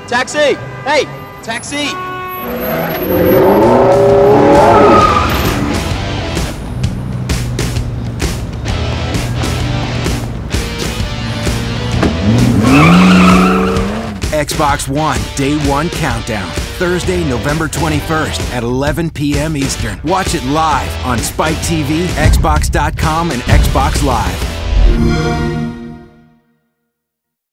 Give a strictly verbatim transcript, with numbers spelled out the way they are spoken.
Taxi! Hey, taxi! Xbox One Day One Countdown. Thursday, November twenty-first at eleven p m Eastern. Watch it live on Spike T V, Xbox dot com, and Xbox Live.